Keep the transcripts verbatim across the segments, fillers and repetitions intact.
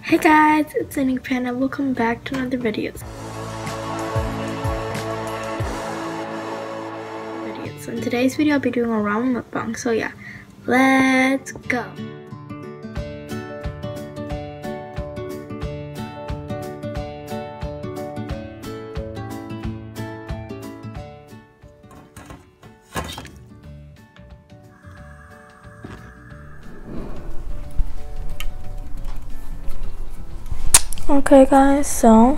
Hey guys, it's Anique Pan and welcome back to another video. So in today's video, I'll be doing a ramen mukbang. So yeah, let's go. Okay guys, so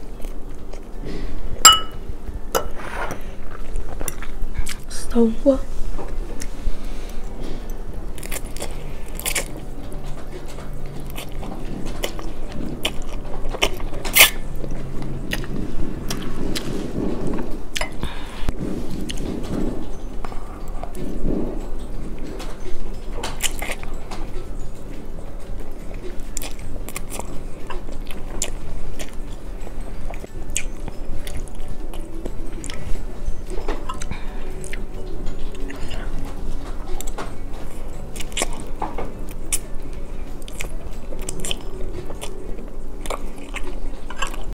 so